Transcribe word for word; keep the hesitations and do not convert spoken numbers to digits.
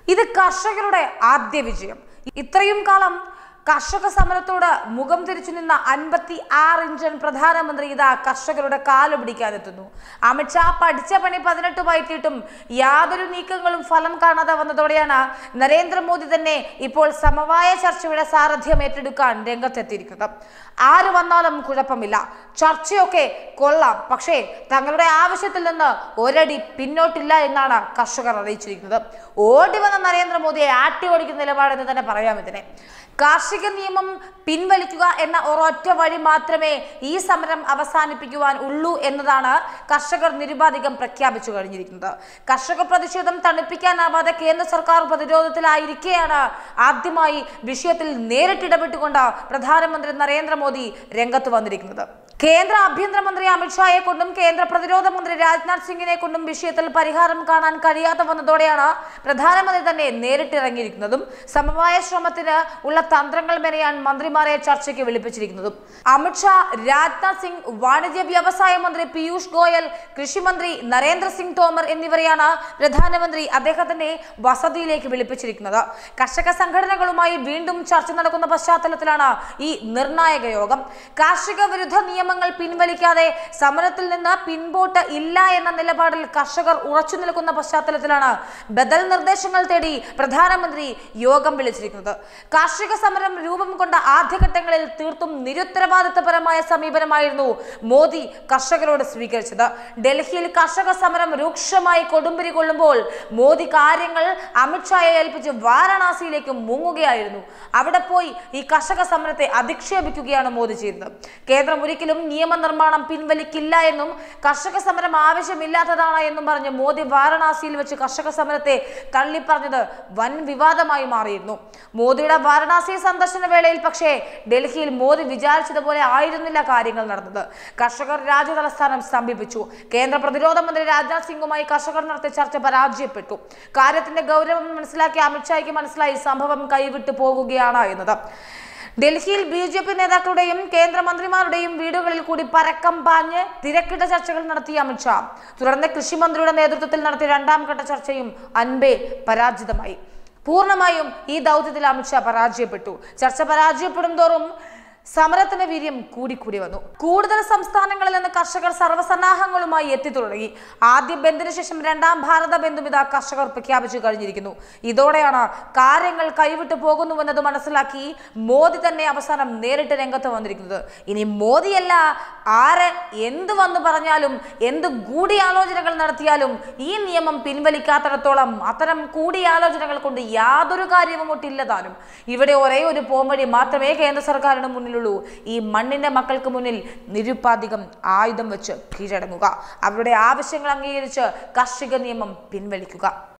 ഇത് കർഷകരുടെ ആദ്യ വിജയം. ഇത്രയും കാലം കർഷക സമരത്തോട് മുഖം തിരിച്ചു നിന്ന അൻപത്തി ആറ് ഇഞ്ചൻ പ്രധാനമന്ത്രി ഇതാ കർഷകരുടെ കാല് പിടിക്കാനെത്തുന്നു. അമിത്ഷാ പഠിച്ച പണി പതിനെട്ട് പയറ്റിയിട്ടും യാതൊരു നീക്കങ്ങളും ഫലം കാണാതെ വന്നതോടെയാണ് നരേന്ദ്രമോദി തന്നെ ഇപ്പോൾ സമവായ ചർച്ചയുടെ സാരഥ്യം ഏറ്റെടുക്കാൻ രംഗത്തെത്തിയിരിക്കുന്നത്. ആര് വന്നാലും കുഴപ്പമില്ല, ചർച്ചയൊക്കെ കൊള്ളാം, പക്ഷേ തങ്ങളുടെ ആവശ്യത്തിൽ നിന്ന് ഒരടി പിന്നോട്ടില്ല എന്നാണ് കർഷകർ അറിയിച്ചിരിക്കുന്നത്. ഓടി വന്ന നരേന്ദ്രമോദിയെ ആട്ടി ഓടിക്കുന്ന നിലപാടെന്ന് തന്നെ പറയാം ഇതിനെ. കാർഷിക നിയമം പിൻവലിക്കുക എന്ന ഒരൊറ്റ വഴി മാത്രമേ ഈ സമരം അവസാനിപ്പിക്കുവാൻ ഉള്ളൂ എന്നതാണ് കർഷകർ നിരുപാധികം പ്രഖ്യാപിച്ചു കഴിഞ്ഞിരിക്കുന്നത്. കർഷക പ്രതിഷേധം തണുപ്പിക്കാനാവാതെ കേന്ദ്ര സർക്കാർ പ്രതിരോധത്തിലായിരിക്കെയാണ് ആദ്യമായി വിഷയത്തിൽ നേരിട്ടിടപെട്ടുകൊണ്ട് പ്രധാനമന്ത്രി നരേന്ദ്രമോദി രംഗത്ത് വന്നിരിക്കുന്നത്. കേന്ദ്ര ആഭ്യന്തരമന്ത്രി അമിത്ഷായെ കൊണ്ടും കേന്ദ്ര പ്രതിരോധ മന്ത്രി രാജ്നാഥ് സിംഗിനെ കൊണ്ടും വിഷയത്തിൽ പരിഹാരം കാണാൻ കഴിയാതെ വന്നതോടെയാണ് പ്രധാനമന്ത്രി തന്നെ നേരിട്ടിറങ്ങിയിരിക്കുന്നതും സമവായ ശ്രമത്തിന് ഉള്ള തന്ത്രങ്ങൾ മെനയാൻ മന്ത്രിമാരെ ചർച്ചയ്ക്ക് വിളിപ്പിച്ചിരിക്കുന്നതും. അമിത്ഷാ, രാജ്നാഥ് സിംഗ്, വാണിജ്യ വ്യവസായ മന്ത്രി പീയൂഷ് ഗോയൽ, കൃഷിമന്ത്രി നരേന്ദ്ര സിംഗ് തോമർ എന്നിവരെയാണ് പ്രധാനമന്ത്രി അദ്ദേഹത്തിന്റെ വസതിയിലേക്ക് വിളിപ്പിച്ചിരിക്കുന്നത്. കർഷക സംഘടനകളുമായി വീണ്ടും ചർച്ച നടക്കുന്ന പശ്ചാത്തലത്തിലാണ് ഈ നിർണായക യോഗം. കാർഷിക വിരുദ്ധ നിയമങ്ങൾ പിൻവലിക്കാതെ സമരത്തിൽ നിന്ന് പിൻപോട്ട് ഇല്ല എന്ന നിലപാടിൽ കർഷകർ ഉറച്ചു നിൽക്കുന്ന പശ്ചാത്തലത്തിലാണ് ബദൽ നിർദ്ദേശങ്ങൾ തേടി പ്രധാനമന്ത്രി യോഗം വിളിച്ചിരിക്കുന്നത്. കാർഷിക സമരം രൂപം കൊണ്ട ആദ്യഘട്ടങ്ങളിൽ തീർത്തും നിരുത്തരവാദിത്തപരമായ സമീപനമായിരുന്നു മോദി കർഷകരോട് സ്വീകരിച്ചത്. ഡൽഹിയിൽ കർഷക സമരം രൂക്ഷമായി കൊടുമ്പിരി കൊള്ളുമ്പോൾ മോദി കാര്യങ്ങൾ അമിത്ഷായെ ഏൽപ്പിച്ച് വാരണാസിയിലേക്ക് മുങ്ങുകയായിരുന്നു. അവിടെ പോയി ഈ കർഷക സമരത്തെ അധിക്ഷേപിക്കുകയാണ് മോദി ചെയ്തത്. കേന്ദ്രം ഒരിക്കലും നിയമനിർമ്മാണം പിൻവലിക്കില്ല എന്നും കർഷക സമരം ആവശ്യമില്ലാത്തതാണ് എന്നും പറഞ്ഞ് മോദി വാരണാസിയിൽ വെച്ച് കർഷക സമരത്തെ തള്ളിപ്പറഞ്ഞത് വൻ വിവാദമായി മാറിയിരുന്നു. മോദിയുടെ വാരണാസി സന്ദർശന വേളയിൽ പക്ഷേ ഡൽഹിയിൽ മോദി വിചാരിച്ചതുപോലെ ആയിരുന്നില്ല കാര്യങ്ങൾ നടന്നത്. കർഷകർ രാജ്യ തലസ്ഥാനം സ്തംഭിപ്പിച്ചു. കേന്ദ്ര പ്രതിരോധ മന്ത്രി രാജ്നാഥ് സിംഗുമായി കർഷകർ നടത്തിയ ചർച്ച പരാജയപ്പെട്ടു. കാര്യത്തിന്റെ ഗൗരവം മനസ്സിലാക്കിയ അമിത്ഷായ്ക്ക് മനസ്സിലായി സംഭവം കൈവിട്ടു പോകുകയാണ് എന്നത്. ഡൽഹിയിൽ ബി ജെ പി നേതാക്കളുടെയും കേന്ദ്രമന്ത്രിമാരുടെയും വീടുകളിൽ കൂടി പരക്കം പാഞ്ഞ് തിരക്കിട്ട ചർച്ചകൾ നടത്തിയ അമിത്ഷാ തുടർന്ന് കൃഷിമന്ത്രിയുടെ നേതൃത്വത്തിൽ നടത്തിയ രണ്ടാം ഘട്ട ചർച്ചയും അൻപേ പരാജിതമായി. പൂർണ്ണമായും ഈ ദൗത്യത്തിൽ അമിത്ഷാ പരാജയപ്പെട്ടു. ചർച്ച പരാജയപ്പെടും തോറും സമരത്തിന്റെ വീര്യം കൂടിക്കൂടി വന്നു. കൂടുതൽ സംസ്ഥാനങ്ങളിൽ നിന്ന് കർഷകർ സർവ്വസന്നാഹങ്ങളുമായി എത്തി തുടങ്ങി. ആദ്യ ബന്ദിന് ശേഷം രണ്ടാം ഭാരത ബന്ധും ഇതാ കർഷകർ പ്രഖ്യാപിച്ചു കഴിഞ്ഞിരിക്കുന്നു. ഇതോടെയാണ് കാര്യങ്ങൾ കൈവിട്ടു പോകുന്നുവെന്നത് മനസ്സിലാക്കി മോദി തന്നെ അവസാനം നേരിട്ട് രംഗത്ത് വന്നിരിക്കുന്നത്. ഇനി മോദിയല്ല, ആര് എന്ത് വന്നു പറഞ്ഞാലും എന്ത് കൂടിയാലോചനകൾ നടത്തിയാലും ഈ നിയമം പിൻവലിക്കാത്തിടത്തോളം അത്തരം കൂടിയാലോചനകൾ കൊണ്ട് യാതൊരു കാര്യവും ഒട്ടില്ലതാനും. ഇവിടെ ഒരേ ഒരു പോംവഴി മാത്രമേ കേന്ദ്ര സർക്കാരിന് മുന്നിൽ ഈ മണ്ണിന്റെ മക്കൾക്ക് മുന്നിൽ നിരുപാധികം ആയുധം വെച്ച് കീഴടങ്ങുക, അവരുടെ ആവശ്യങ്ങൾ അംഗീകരിച്ച് കാർഷിക നിയമം പിൻവലിക്കുക.